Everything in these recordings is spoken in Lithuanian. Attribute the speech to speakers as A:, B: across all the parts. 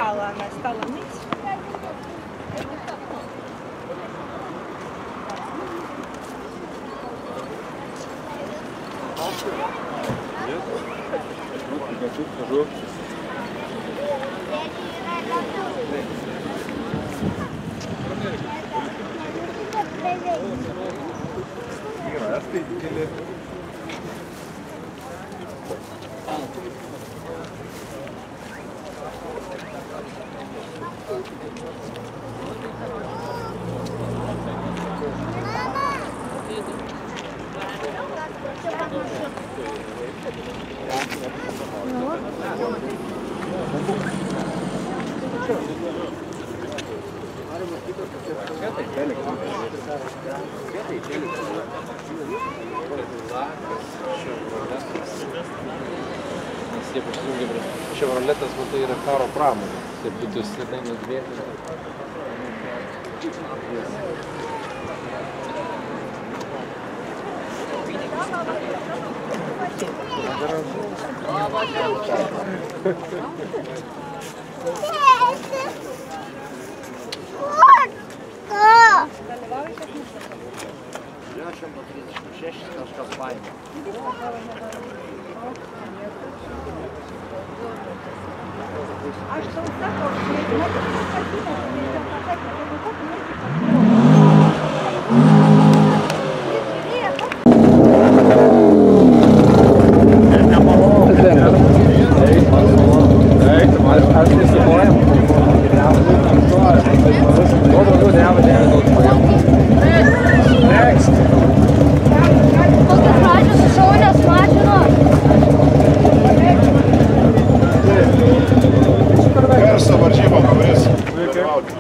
A: устала, она стала ныть.
B: Хожу. Здравствуйте. Ševroletas tai yra karo pramonė, tai būtų senai nudvėti.
C: Aš po 36 kažkas paėmė.
A: Aš tau sakau,
B: Garso varžybom norės dalyvauti.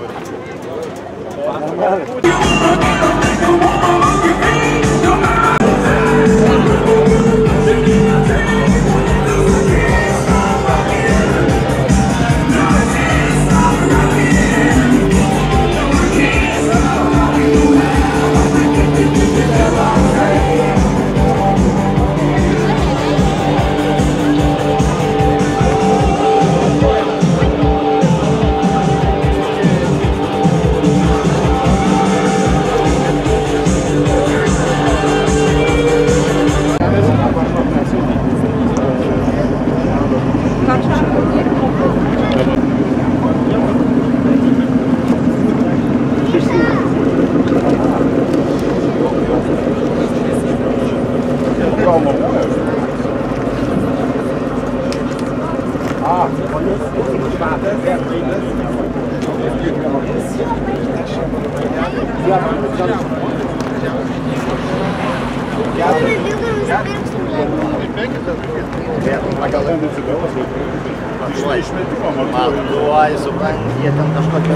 C: Matuoji, supranti, jie ten kažkokio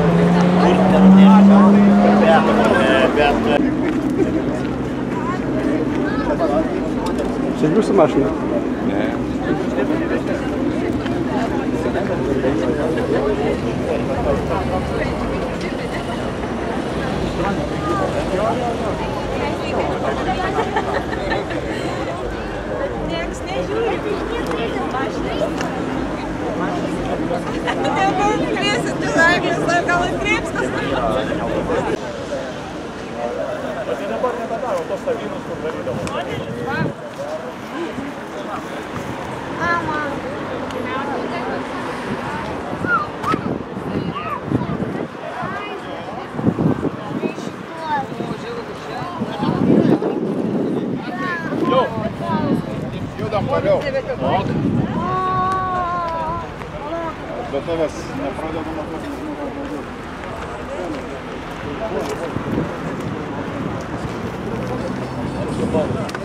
D: Čia jūsų mašina?
B: Ne.
A: nieks nežiūri, Krėsis, tu sakės, gal atkreips kas nors.
E: Tai dabar nebedaro tos savynus, kur darydavo.
B: Judam toliau. Bet tavęs nepradeda nuo